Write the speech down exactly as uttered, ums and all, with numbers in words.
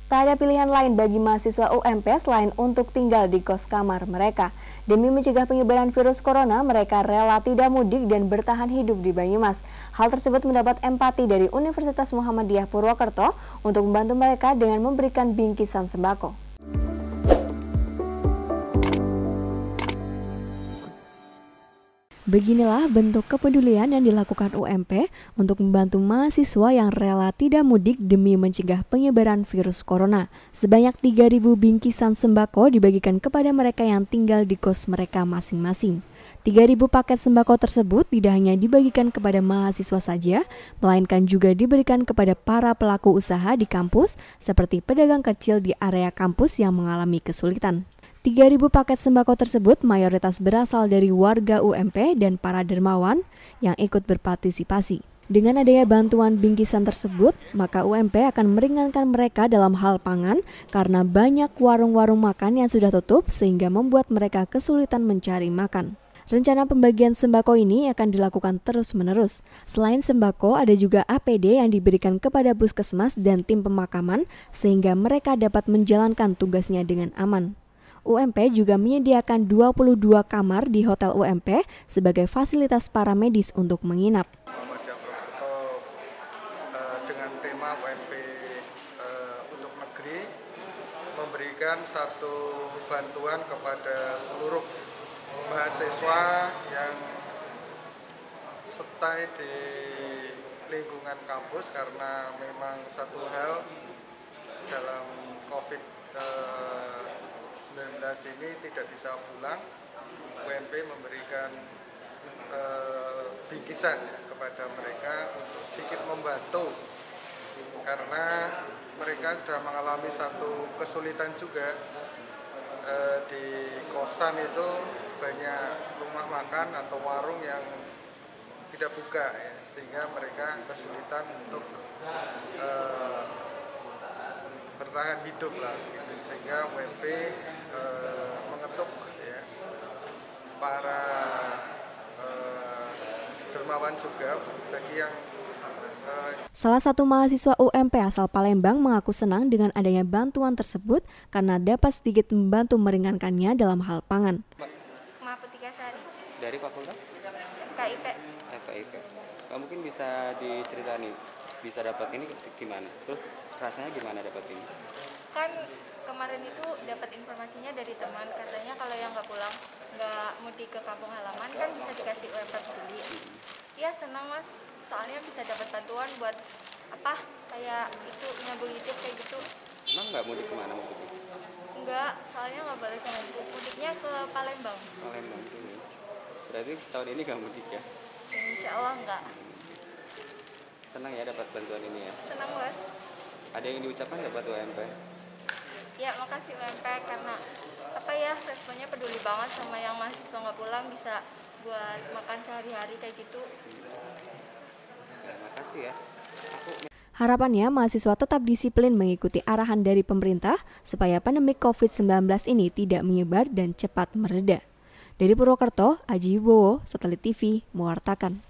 Tak ada pilihan lain bagi mahasiswa U M P selain untuk tinggal di kos kamar mereka. Demi mencegah penyebaran virus corona, mereka rela tidak mudik dan bertahan hidup di Banyumas. Hal tersebut mendapat empati dari Universitas Muhammadiyah Purwokerto untuk membantu mereka dengan memberikan bingkisan sembako. Beginilah bentuk kepedulian yang dilakukan U M P untuk membantu mahasiswa yang rela tidak mudik demi mencegah penyebaran virus corona. Sebanyak tiga ribu bingkisan sembako dibagikan kepada mereka yang tinggal di kos mereka masing-masing. tiga ribu paket sembako tersebut tidak hanya dibagikan kepada mahasiswa saja, melainkan juga diberikan kepada para pelaku usaha di kampus seperti pedagang kecil di area kampus yang mengalami kesulitan. tiga ribu paket sembako tersebut mayoritas berasal dari warga U M P dan para dermawan yang ikut berpartisipasi. Dengan adanya bantuan bingkisan tersebut, maka U M P akan meringankan mereka dalam hal pangan karena banyak warung-warung makan yang sudah tutup sehingga membuat mereka kesulitan mencari makan. Rencana pembagian sembako ini akan dilakukan terus-menerus. Selain sembako, ada juga A P D yang diberikan kepada puskesmas dan tim pemakaman sehingga mereka dapat menjalankan tugasnya dengan aman. U M P juga menyediakan dua puluh dua kamar di Hotel U M P sebagai fasilitas para medis untuk menginap. Muhammadiyah Purwokerto uh, dengan tema U M P uh, untuk negeri memberikan satu bantuan kepada seluruh mahasiswa yang stay di lingkungan kampus karena memang satu hal dalam COVID sembilan belas ini tidak bisa pulang. U M P memberikan uh, bingkisan ya, kepada mereka untuk sedikit membantu karena mereka sudah mengalami satu kesulitan juga. Uh, di kosan itu banyak rumah makan atau warung yang tidak buka ya, sehingga mereka kesulitan untuk uh, bertahan hidup lah gitu. Sehingga U M P uh, mengetuk ya, para uh, dermawan juga bagi yang uh, Salah satu mahasiswa U M P asal Palembang mengaku senang dengan adanya bantuan tersebut karena dapat sedikit membantu meringankannya dalam hal pangan. Mahapustika Sari. Dari fakultas? F K I P. F K I P. Kamu mungkin bisa diceritain nih, bisa dapat ini gimana? Terus rasanya gimana dapat ini? Kan kemarin itu dapat informasinya dari teman, katanya kalau yang nggak pulang, nggak mudik ke kampung halaman kan bisa dikasih U M P peduli. Ya senang mas, soalnya bisa dapat bantuan buat apa, kayak itu nyambung hidup kayak gitu. Emang nggak mudik kemana mudiknya? Enggak, soalnya nggak boleh sama ibu, mudiknya ke Palembang. Palembang dulu. Berarti tahun ini nggak mudik ya? Insya Allah enggak. Senang ya dapat bantuan ini ya? Senang mas. Ada yang diucapkan dapat U M P? Ya makasih U M P karena apa ya, responnya peduli banget sama yang mahasiswa nggak pulang, bisa buat makan sehari-hari kayak gitu. Ya, makasih ya. Aku... Harapannya mahasiswa tetap disiplin mengikuti arahan dari pemerintah supaya pandemi covid sembilan belas ini tidak menyebar dan cepat mereda. Dari Purwokerto, Aji Wibowo, Satelit T V, mewartakan.